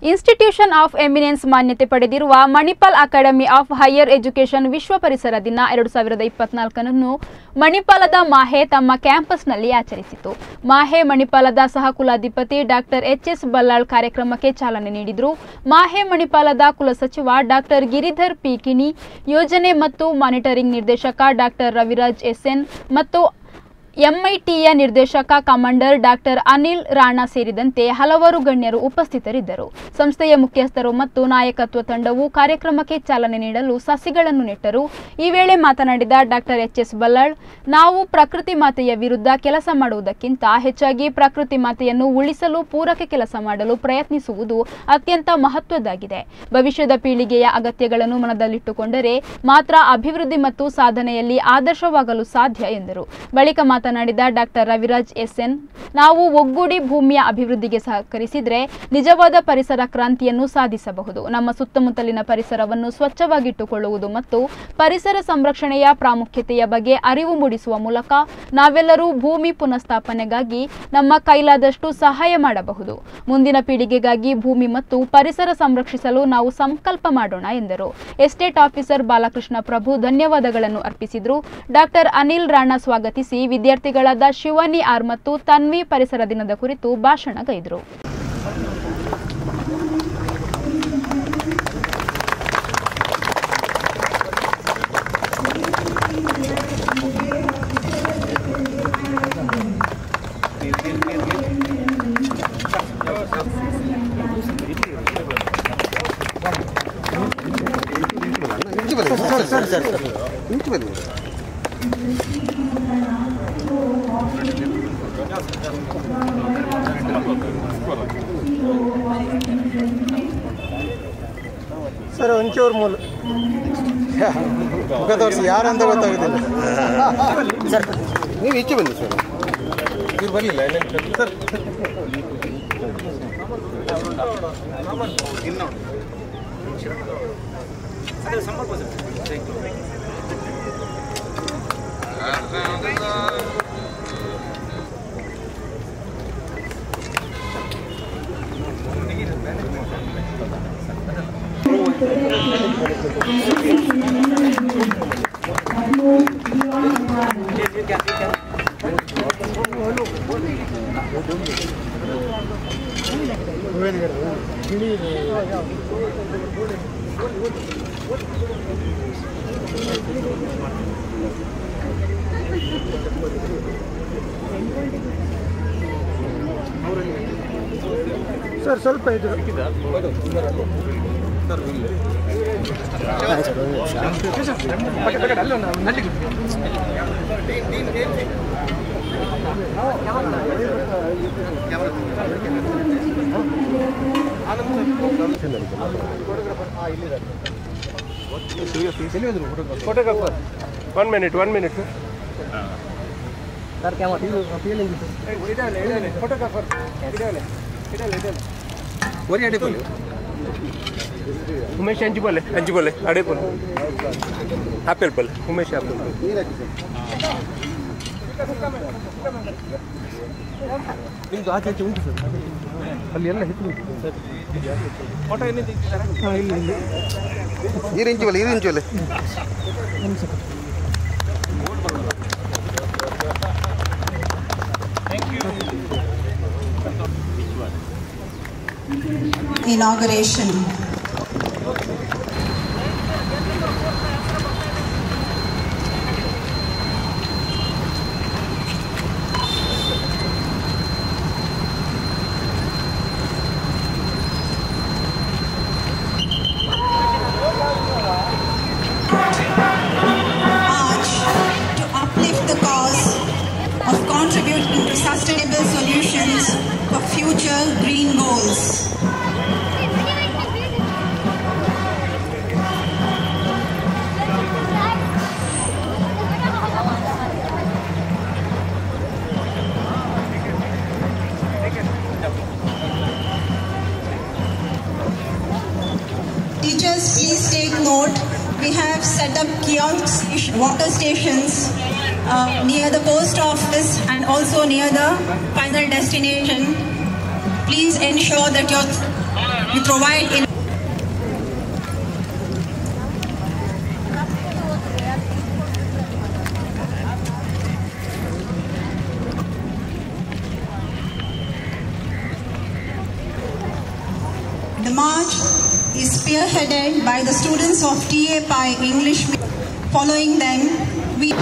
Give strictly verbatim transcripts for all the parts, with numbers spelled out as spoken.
Institution of eminence ಮಾನ್ಯತೆ ಪಡೆದಿರುವ Manipal academy of higher education ವಿಶ್ವ ಪರಿಸರ ದಿನ ಎರಡು ಸಾವಿರದ ಇಪ್ಪತ್ನಾಲ್ಕನ್ನು ಮಣಿಪಾಲದ ಮಾಹೆ ತಮ್ಮ ಕ್ಯಾಂಪಸ್ನಲ್ಲಿ ಆಚರಿಸಿತು. ಮಾಹೆ ಮಣಿಪಾಲದ ಸಹಕುಲಾಧಿಪತಿ ಡಾಕ್ಟರ್ ಎಚ್ ಎಸ್ ಬಲ್ಲಾಳ್ ಕಾರ್ಯಕ್ರಮಕ್ಕೆ ಚಾಲನೆ ನೀಡಿದರು. ಮಾಹೆ ಮಣಿಪಾಲದ ಕುಲಸಚಿವ ಡಾಕ್ಟರ್ ಗಿರಿಧರ್ ಪಿ ಕಿಣಿ, ಯೋಜನೆ ಮತ್ತು ಮಾನಿಟರಿಂಗ್ ನಿರ್ದೇಶಕ ಡಾಕ್ಟರ್ ರವಿರಾಜ್ ಎಸ್ ಎನ್ ಮತ್ತು ಎಂಐಟಿಯ ನಿರ್ದೇಶಕ ಕಮಾಂಡರ್ ಡಾಕ್ಟರ್ ಅನಿಲ್ ರಾಣಾ ಸೇರಿದಂತೆ ಹಲವಾರು ಗಣ್ಯರು ಉಪಸ್ಥಿತರಿದ್ದರು. ಸಂಸ್ಥೆಯ ಮುಖ್ಯಸ್ಥರು ಮತ್ತು ನಾಯಕತ್ವ ತಂಡವು ಕಾರ್ಯಕ್ರಮಕ್ಕೆ ಚಾಲನೆ ನೀಡಲು ಸಸಿಗಳನ್ನು ನೆಟ್ಟರು. ಈ ವೇಳೆ ಮಾತನಾಡಿದ ಡಾಕ್ಟರ್ ಎಚ್ ಎಸ್ ಬಲ್ಲಾಳ್, ನಾವು ಪ್ರಕೃತಿ ಮಾತೆಯ ವಿರುದ್ಧ ಕೆಲಸ ಮಾಡುವುದಕ್ಕಿಂತ ಹೆಚ್ಚಾಗಿ ಪ್ರಕೃತಿ ಮಾತೆಯನ್ನು ಉಳಿಸಲು ಪೂರಕ ಕೆಲಸ ಮಾಡಲು ಪ್ರಯತ್ನಿಸುವುದು ಅತ್ಯಂತ ಮಹತ್ವದ್ದಾಗಿದೆ. ಭವಿಷ್ಯದ ಪೀಳಿಗೆಯ ಅಗತ್ಯಗಳನ್ನು ಮನದಲ್ಲಿಟ್ಟುಕೊಂಡರೆ ಮಾತ್ರ ಅಭಿವೃದ್ಧಿ ಮತ್ತು ಸಾಧನೆಯಲ್ಲಿ ಆದರ್ಶವಾಗಲು ಸಾಧ್ಯ ಎಂದರು. ಬಳಿಕ ಮಾತನಾಡಿದ ಡಾಕ್ಟರ್ ರವಿರಾಜ್ ಎಸ್ ಎನ್, ನಾವು ಒಗ್ಗೂಡಿ ಭೂಮಿಯ ಅಭಿವೃದ್ಧಿಗೆ ಸಹಕರಿಸಿದರೆ ನಿಜವಾದ ಪರಿಸರ ಕ್ರಾಂತಿಯನ್ನು ಸಾಧಿಸಬಹುದು. ನಮ್ಮ ಸುತ್ತಮುತ್ತಲಿನ ಪರಿಸರವನ್ನು ಸ್ವಚ್ಛವಾಗಿಟ್ಟುಕೊಳ್ಳುವುದು ಮತ್ತು ಪರಿಸರ ಸಂರಕ್ಷಣೆಯ ಪ್ರಾಮುಖ್ಯತೆಯ ಬಗ್ಗೆ ಅರಿವು ಮೂಡಿಸುವ ಮೂಲಕ ನಾವೆಲ್ಲರೂ ಭೂಮಿ ಪುನಃಸ್ಥಾಪನೆಗಾಗಿ ನಮ್ಮ ಕೈಲಾದಷ್ಟು ಸಹಾಯ ಮಾಡಬಹುದು. ಮುಂದಿನ ಪೀಳಿಗೆಗಾಗಿ ಭೂಮಿ ಮತ್ತು ಪರಿಸರ ಸಂರಕ್ಷಿಸಲು ನಾವು ಸಂಕಲ್ಪ ಮಾಡೋಣ ಎಂದರು. ಎಸ್ಟೇಟ್ ಆಫೀಸರ್ ಬಾಲಕೃಷ್ಣ ಪ್ರಭು ಧನ್ಯವಾದಗಳನ್ನು ಅರ್ಪಿಸಿದರು. ಡಾಕ್ಟರ್ ಅನಿಲ್ ರಾಣಾ ಸ್ವಾಗತಿಸಿ ವಿದ್ಯಾರ್ಥಿಗಳಾದ ಶಿವಾನಿ ಆರ್ ಮತ್ತು ತನ್ವಿ ಪರಿಸರ ದಿನದ ಕುರಿತು ಭಾಷಣ ಗೈದರು. ಸರ್ ಒಂಚೂರು ಮೂಲ ಮುಖ ತೋರಿಸಿ ಯಾರು ಅಂತ ಗೊತ್ತಾಗೋದಿಲ್ಲ. ಸರ್ ನೀವು ಈಚೆ ಬನ್ನಿ ಸರ್, ಇವ್ರು ಬರಲಿಲ್ಲ ಸರ್. ಸರ್ ಸ್ವಲ್ಪ ಇದು photographer one minute one minute sir camera photographer वरी अड़े बोले उमेश अंजी बोले अंजी बोले अड़े बोले आपेल बोले उमेश आपेल ನಿಮ್ದು ಆಚೆ ಆಚೆ ಉಂಟು ಸರ್, ಅಲ್ಲಿ ಎಲ್ಲ ಹಿಟ್ಟು ಉಂಟು ಸರ್. ಫೋಟೋ ಏನೇ ತೆಗಿತಾರೆ? ಹಾಂ ಇಲ್ಲಿ ಇಲ್ಲಿ ಈ ರೇಂಜ್ ಬಲ್ಲ ಈ ರೇಂಜ್ ಬಲ್ಲ inauguration. March to uplift the cause of contributing to sustainable solutions for future green goals. Teachers, please take note. We have set up kiosks, water stations uh, near the post office and also near the final destination. Please ensure that your we provide in The march is spearheaded by the students of T A Pi English. Following them, we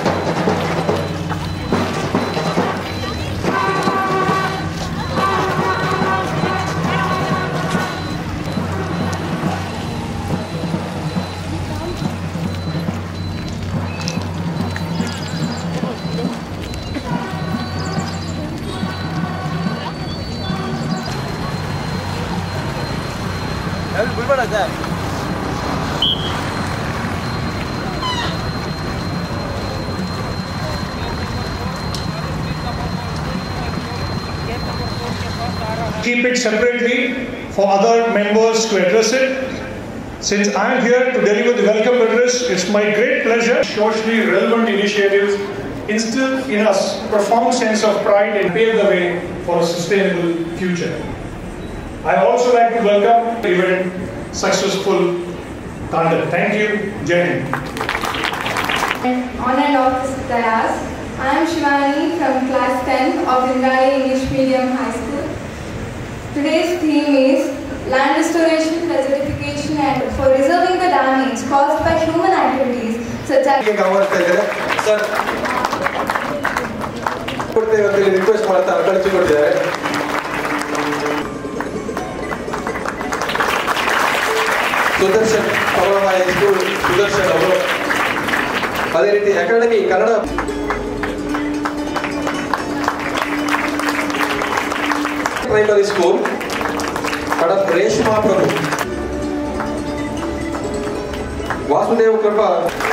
keep it separately for other members to address it. Since I am here to deliver the welcome address, it's my great pleasure. Socially relevant initiatives instill in us a profound sense of pride and pave the way for a sustainable future. I also like to welcome the event successful Thunder. Thank you. Jai Hind. On and off the Taras. I am Shivani from class ten of Indira English Medium High School. Today's theme is land restoration, desertification and for resolving the damage caused by human activities such as Sir, request Sudarshan Power High School, Sudarshan Award. ಅದೇ ರೀತಿ academy Kannada primary school ಕಡಪ್ Reshma Prabhu Vasudeva Kripa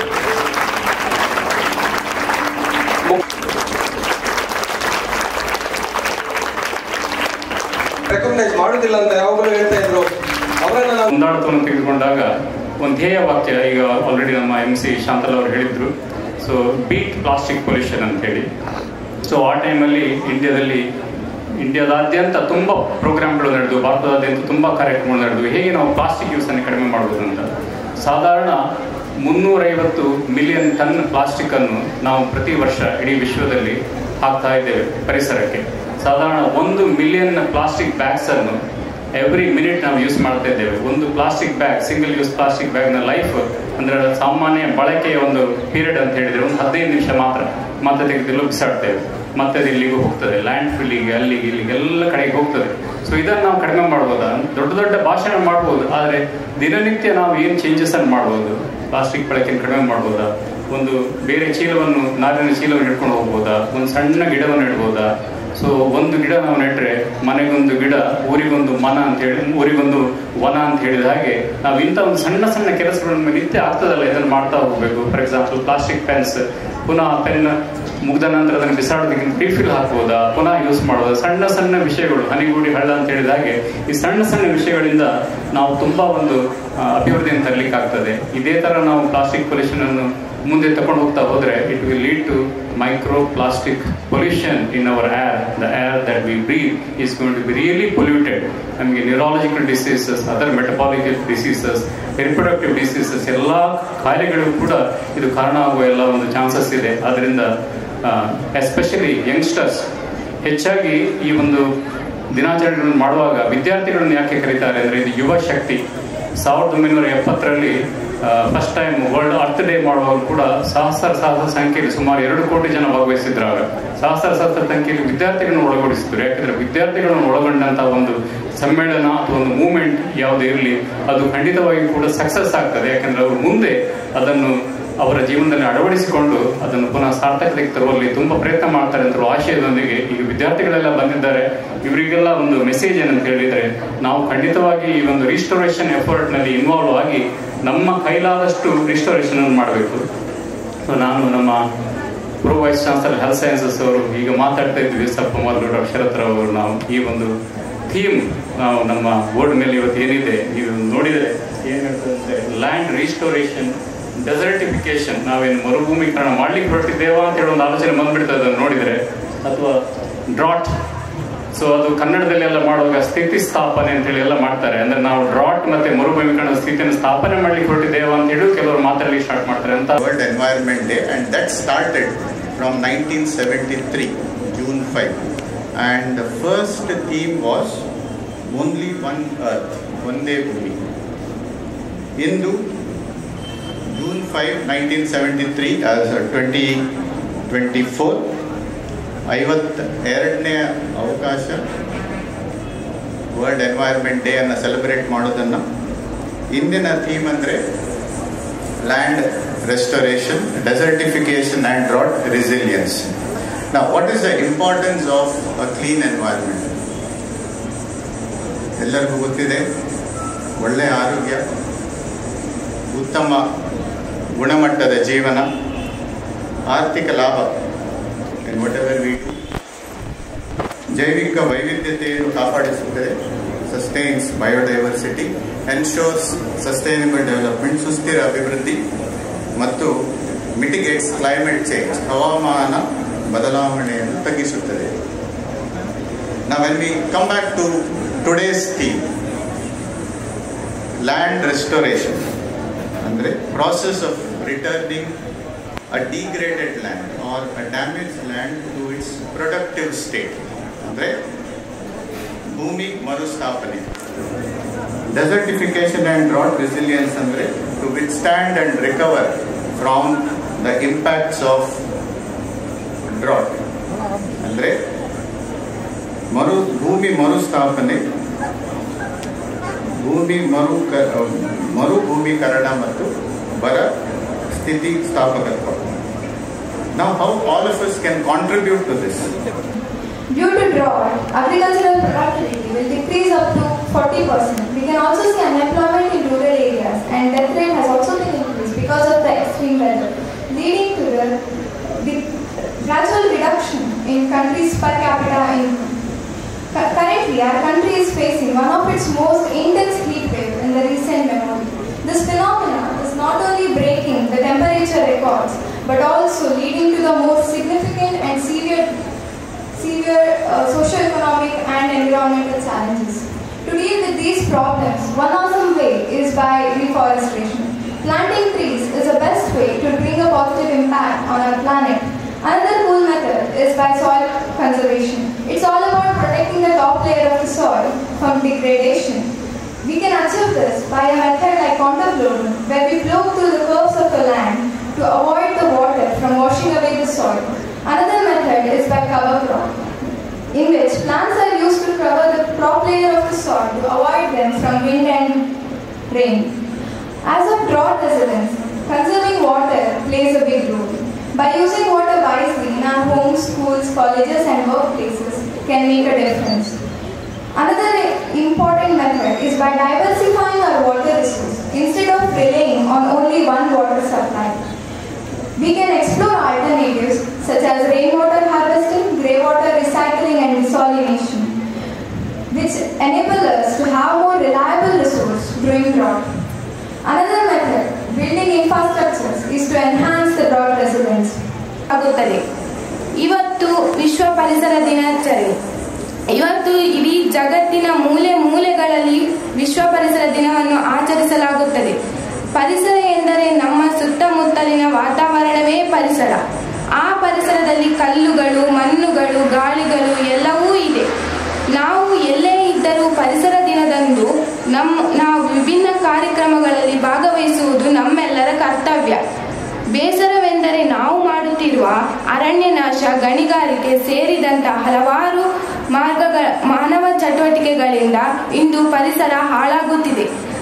recognise ಮಾಡುದಿಲ್ಲ ಅಂತ ಯಾವಾಗಲೂ ಹೇಳ್ತಾ ಇದ್ರು. ಮುಂದಾಳತ್ವವನ್ನು ತೆಗೆದುಕೊಂಡಾಗ ಒಂದು ಧ್ಯೇಯ ವಾಕ್ಯ ಈಗ ಆಲ್ರೆಡಿ ನಮ್ಮ ಎಂ ಸಿ ಶಾಂತಲ್ ಅವರು ಹೇಳಿದ್ರು. ಸೊ ಬೀಟ್ ಪ್ಲಾಸ್ಟಿಕ್ ಪೊಲ್ಯೂಷನ್ ಅಂತ ಹೇಳಿ. ಸೊ ಆ ಟೈಮಲ್ಲಿ ಇಂಡಿಯಾದಲ್ಲಿ ಇಂಡಿಯಾದಾದ್ಯಂತ ತುಂಬ ಪ್ರೋಗ್ರಾಮ್ಗಳು ನಡೆದು, ಭಾರತದಾದ್ಯಂತ ತುಂಬ ಕಾರ್ಯಕ್ರಮಗಳು ನಡೆದು, ಹೇಗೆ ನಾವು ಪ್ಲಾಸ್ಟಿಕ್ ಯೂಸನ್ನು ಕಡಿಮೆ ಮಾಡ್ಬೋದು ಅಂತ. ಸಾಧಾರಣ ಮುನ್ನೂರೈವತ್ತು ಮಿಲಿಯನ್ ಟನ್ ಪ್ಲಾಸ್ಟಿಕ್ಕನ್ನು ನಾವು ಪ್ರತಿ ವರ್ಷ ಇಡೀ ವಿಶ್ವದಲ್ಲಿ ಹಾಕ್ತಾ ಇದ್ದೇವೆ ಪರಿಸರಕ್ಕೆ. ಸಾಧಾರಣ ಒಂದು ಮಿಲಿಯನ್ ಪ್ಲಾಸ್ಟಿಕ್ ಬ್ಯಾಗ್ಸನ್ನು ಎವ್ರಿ ಮಿನಿಟ್ ನಾವು ಯೂಸ್ ಮಾಡ್ತಾ ಇದ್ದೇವೆ. ಒಂದು plastic bag, single use plastic ಬ್ಯಾಗ್ನ ಲೈಫ್ ಅಂದರೆ ಸಾಮಾನ್ಯ ಬಳಕೆಯ ಒಂದು ಪೀರಿಯಡ್ ಅಂತ ಹೇಳಿದರೆ ಒಂದು ಹದಿನೈದು ನಿಮಿಷ ಮಾತ್ರ. ಮತ್ತೆ ತೆಗೆದಿಲ್ಲ ಬಿಸಾಡ್ತೇವೆ, ಮತ್ತೆ ಅದು ಇಲ್ಲಿಗೂ ಹೋಗ್ತದೆ, ಲ್ಯಾಂಡ್ ಫಿಲ್ಲಿಗೆ, ಅಲ್ಲಿಗೆ ಇಲ್ಲಿಗೆ ಎಲ್ಲ ಕಡೆಗೆ ಹೋಗ್ತದೆ. ಸೊ ಇದನ್ನು ನಾವು ಕಡಿಮೆ ಮಾಡ್ಬೋದಾ? ದೊಡ್ಡ ದೊಡ್ಡ ಭಾಷಣ ಮಾಡ್ಬೋದು, ಆದರೆ ದಿನನಿತ್ಯ ನಾವು ಏನು ಚೇಂಜಸನ್ನು ಮಾಡ್ಬೋದು? ಪ್ಲಾಸ್ಟಿಕ್ ಬಳಕೆಯನ್ನು ಕಡಿಮೆ ಮಾಡ್ಬೋದಾ? ಒಂದು ಬೇರೆ ಚೀಲವನ್ನು, ನಾರಿನ ಚೀಲವನ್ನು ಹಿಡ್ಕೊಂಡು ಹೋಗ್ಬೋದಾ? ಒಂದು ಸಣ್ಣ ಗಿಡವನ್ನು ಇಡ್ಬೋದಾ? ಸೊ ಒಂದು ಗಿಡ ನಾವು ನೆಟ್ಟರೆ ಮನೆಗೊಂದು ಗಿಡ, ಊರಿಗೊಂದು ಮನ ಅಂತ ಹೇಳಿ, ಊರಿಗೊಂದು ವನ ಅಂತ ಹೇಳಿದ ಹಾಗೆ ನಾವು ಇಂಥ ಒಂದು ಸಣ್ಣ ಸಣ್ಣ ಕೆಲಸಗಳನ್ನು ನಿತ್ಯ ಆಗ್ತದಲ್ಲ, ಇದನ್ನು ಮಾಡ್ತಾ ಹೋಗಬೇಕು. ಫಾರ್ ಎಕ್ಸಾಂಪಲ್ ಪ್ಲಾಸ್ಟಿಕ್ ಪೆನ್ಸ್, ಪುನಃ ಪೆನ್ ಮುಗ್ದ ನಂತರ ಅದನ್ನು ಬಿಸಾಡೋದಕ್ಕಿಂತ ರೀಫಿಲ್ ಹಾಕ್ಬೋದಾ, ಪುನಃ ಯೂಸ್ ಮಾಡೋದು, ಸಣ್ಣ ಸಣ್ಣ ವಿಷಯಗಳು, ಹನಿಗೂಡಿ ಹಳ್ಳ ಅಂತ ಹೇಳಿದ ಹಾಗೆ ಈ ಸಣ್ಣ ಸಣ್ಣ ವಿಷಯಗಳಿಂದ ನಾವು ತುಂಬ ಒಂದು ಅಭಿವೃದ್ಧಿಯನ್ನು ತರಲಿಕ್ಕೆ ಆಗ್ತದೆ. ಇದೇ ಥರ ನಾವು ಪ್ಲಾಸ್ಟಿಕ್ ಪೊಲ್ಯೂಷನ್ ಅನ್ನು ಮುಂದೆ ತಗೊಂಡು ಹೋಗ್ತಾ ಹೋದರೆ it will lead to micro plastic pollution in our air. The air that we breathe is going to be really polluted. ನಮಗೆ neurological diseases, other metabolical diseases, reproductive diseases ಎಲ್ಲ ಕಾಯಿಲೆಗಳಿಗೂ ಕೂಡ ಇದು ಕಾರಣ ಆಗುವ ಎಲ್ಲ ಒಂದು ಚಾನ್ಸಸ್ ಇದೆ. ಆದ್ದರಿಂದ ಎಸ್ಪೆಷಲಿ ಯಂಗ್ಸ್ಟರ್ಸ್ ಹೆಚ್ಚಾಗಿ ಈ ಒಂದು ದಿನಾಚರಣೆಗಳನ್ನು ಮಾಡುವಾಗ ವಿದ್ಯಾರ್ಥಿಗಳನ್ನು ಯಾಕೆ ಕರೀತಾರೆ ಅಂದರೆ ಇದು ಯುವ ಶಕ್ತಿ. ಸಾವಿರದ ಒಂಬೈನೂರ ಎಪ್ಪತ್ತರಲ್ಲಿ first time world earth day ಮಾಡುವಾಗ ಕೂಡ ಸಹಸ್ರ ಸಹಸ್ರ ಸಂಖ್ಯೆಯಲ್ಲಿ ಸುಮಾರು ಎರಡು ಕೋಟಿ ಜನ ಭಾಗವಹಿಸಿದ್ರಾಗ ಸಹಸ್ರ ಸಹಸ್ರ ಸಂಖ್ಯೆಯಲ್ಲಿ ವಿದ್ಯಾರ್ಥಿಗಳನ್ನು ಒಳಗೂಡಿಸಿದ್ರು. ಯಾಕಂದರೆ ವಿದ್ಯಾರ್ಥಿಗಳನ್ನು ಒಳಗೊಂಡಂಥ ಒಂದು ಸಮ್ಮೇಳನ ಅಥವಾ ಒಂದು ಮೂವ್ಮೆಂಟ್ ಯಾವುದೇ ಇರಲಿ ಅದು ಖಂಡಿತವಾಗಿ ಕೂಡ ಸಕ್ಸಸ್ ಆಗ್ತದೆ. ಯಾಕಂದರೆ ಅವರು ಮುಂದೆ ಅದನ್ನು ಅವರ ಜೀವನದಲ್ಲಿ ಅಳವಡಿಸಿಕೊಂಡು ಅದನ್ನು ಪುನಃ ಸಾರ್ಥಕತೆಗೆ ತರುವಲ್ಲಿ ತುಂಬ ಪ್ರಯತ್ನ ಮಾಡ್ತಾರೆ ಅಂತ ಆಶಯದೊಂದಿಗೆ ಈಗ ವಿದ್ಯಾರ್ಥಿಗಳೆಲ್ಲ ಬಂದಿದ್ದಾರೆ. ಇವರಿಗೆಲ್ಲ ಒಂದು ಮೆಸೇಜ್ ಏನಂತ ಹೇಳಿದರೆ, ನಾವು ಖಂಡಿತವಾಗಿ ಈ ಒಂದು ರಿಸ್ಟೋರೇಷನ್ ಎಫರ್ಟ್ನಲ್ಲಿ ಇನ್ವಾಲ್ವ್ ಆಗಿ ನಮ್ಮ ಕೈಲಾದಷ್ಟು ರಿಸ್ಟೋರೇಷನ್ ಅನ್ನು ಮಾಡಬೇಕು. ಸೊ ನಾನು ನಮ್ಮ pro vice chancellor health sciences ಅವರು ಈಗ ಮಾತಾಡ್ತಾ ಇದ್ವಿ, ಸಪ್ಪ ಮಾರ್ಗು ಡಾಕ್ಟರ್ ಶರತ್ ರಾವ್ ಅವರು. ನಾವು ಈ ಒಂದು ಥೀಮ್ ನಾವು ನಮ್ಮ ಬೋರ್ಡ್ ಮೇಲೆ ಇವತ್ತು ಏನಿದೆ ನೀವು ನೋಡಿದರೆ ಏನು ಹೇಳ್ತದೆ ಅಂದರೆ ಲ್ಯಾಂಡ್ ರಿಸ್ಟೋರೇಷನ್, ಡೆಸರ್ಟಿಫಿಕೇಶನ್. ನಾವೇನು ಮರುಭೂಮೀಕರಣ ಮಾಡ್ಲಿಕ್ಕೆ ಹೊರಟಿದ್ದೇವಾ ಅಂತ ಹೇಳಿ ಒಂದು ಆಲೋಚನೆ ಬಂದ್ಬಿಡ್ತದೆ ಅದನ್ನು ನೋಡಿದರೆ, ಅಥವಾ ಡ್ರಾಟ್ ಸೊ ಅದು ಕನ್ನಡದಲ್ಲೆಲ್ಲ ಮಾಡುವಾಗ ಸ್ಥಿತಿ ಸ್ಥಾಪನೆ ಅಂತೇಳಿ ಎಲ್ಲ ಮಾಡ್ತಾರೆ. ಅಂದ್ರೆ ನಾವು ಡ್ರಾಟ್ ಮತ್ತೆ ಮರುಭೂಮೀಕರಣ ಸ್ಥಿತಿಯನ್ನು ಸ್ಥಾಪನೆ ಮಾಡ್ಲಿಕ್ಕೆ ಹೊರಟಿದ್ದೇವೆ ಅಂತ ಹೇಳಿ ಕೆಲವರು ಮಾತಾಡ್ಲಿಕ್ಕೆ ಸ್ಟಾರ್ಟ್ ಮಾಡ್ತಾರೆ ಅಂತ. World environment day and that started from nineteen seventy three June five and the first theme was only one earth, ಒಂದೇ ಭೂಮಿ. ಇಂದು June five nineteen seventy three twenty twenty four ಐವತ್ತ ಎರಡನೇ ಅವಕಾಶ ವರ್ಲ್ಡ್ ಎನ್ವೈರನ್ಮೆಂಟ್ ಡೇ ಅನ್ನು celebrate ಮಾಡೋದನ್ನು. ಇಂದಿನ theme ಅಂದರೆ land restoration, desertification and drought resilience. Now, what is the importance of a clean environment? ಎಲ್ಲರಿಗೂ ಗೊತ್ತಿದೆ, ಒಳ್ಳೆಯ ಆರೋಗ್ಯ, ಉತ್ತಮ ಗುಣಮಟ್ಟದ ಜೀವನ, ಆರ್ಥಿಕ ಲಾಭ, and whatever we do, ಜೈವಿಕ ವೈವಿಧ್ಯತೆಯನ್ನು ಕಾಪಾಡಿಸುತ್ತದೆ, sustains biodiversity, ensures sustainable development, ಸುಸ್ಥಿರ ಅಭಿವೃದ್ಧಿ, ಮತ್ತು mitigates climate change, ಹವಾಮಾನ ಬದಲಾವಣೆಯನ್ನು ತಗ್ಗಿಸುತ್ತದೆ. Now when we come back to today's theme, land restoration, ಅಂದರೆ process of returning a degraded land or a damaged land to its productive state, ಅಂದರೆ ಭೂಮಿ ಮರುಸ್ಥಾಪನೆ. Desertification and drought resilience ಅಂದರೆ to withstand and recover from the impacts of drought, ಅಂದರೆ ಮರು ಭೂಮಿ ಮರುಸ್ಥಾಪನೆ, ಭೂಮಿ ಮರು ಮರುಭೂಮೀಕರಣ ಮತ್ತು ಬರ ಸ್ಥಿತಿ ಸ್ಥಾಪಕತ್ವ. Now how all of us can contribute to this? Due to drought, agricultural productivity will decrease up to forty percent. We can also see unemployment in rural areas, and death rate has also been increased because of the extreme weather, leading to the, the gradual reduction in country's per capita income. Currently, our country is facing one of its most intense heat waves in the recent memory. This phenomenon is not only breaking the temperature records, but also leading to the most significant and severe, severe uh, socio-economic and environmental challenges. To deal with these problems, one awesome way is by reforestation. Planting trees is the best way to bring a positive impact on our planet. Another cool method is by soil conservation. It's all about protecting the top layer of the soil from degradation. We can achieve this by a method like contour ploughing, where we plough through the curves of the land to avoid the water from washing away the soil. Another method is by cover crop, in which plants are used to cover the top layer of the soil to avoid them from wind and rain. As of drought resilience, conserving water plays a big role. By using water wisely in our homes, schools, colleges and workplaces can make a difference. Another important method is by diversifying our water resource instead of relying on only one water supply. We can explore alternatives such as rainwater harvesting, grey water recycling and desalination, which enable us to have more reliable resource during drought. Another method, building infrastructures, is to enhance the drought resilience. ಆಗುತ್ತದೆ. ಇವತ್ತು ವಿಶ್ವ ಪರಿಸರ ದಿನಾಚರಣೆ. ಇವತ್ತು ಇಡೀ ಜಗತ್ತಿನ ಮೂಲೆ ಮೂಲೆಗಳಲ್ಲಿ ವಿಶ್ವ ಪರಿಸರ ದಿನವನ್ನು ಆಚರಿಸಲಾಗುತ್ತದೆ. ಪರಿಸರ ಎಂದರೆ ನಮ್ಮ ಸುತ್ತಮುತ್ತಲಿನ ವಾತಾವರಣವೇ ಪರಿಸರ. ಆ ಪರಿಸರದಲ್ಲಿ ಕಲ್ಲುಗಳು, ಮಣ್ಣುಗಳು, ಗಾಳಿಗಳು ಎಲ್ಲವೂ ಇದೆ. ನಾವು ಎಲ್ಲೇ ಇದ್ದರೂ ಪರಿಸರ ದಿನದಂದು ನಮ್ಮ ನಾವು ವಿಭಿನ್ನ ಕಾರ್ಯಕ್ರಮಗಳಲ್ಲಿ ಭಾಗವಹಿಸುವುದು ನಮ್ಮೆಲ್ಲರ ಕರ್ತವ್ಯ. ಬೇಸರವೆಂದರೆ ನಾವು ಮಾಡುತ್ತಿರುವ ಅರಣ್ಯ ನಾಶ, ಗಣಿಗಾರಿಕೆ ಸೇರಿದಂತಹ ಹಲವಾರು ಮಾರ್ಗಗಳ ಮಾನವ ಚಟುವಟಿಕೆಗಳಿಂದ ಇಂದು ಪರಿಸರ ಹಾಳಾಗುತ್ತಿದೆ.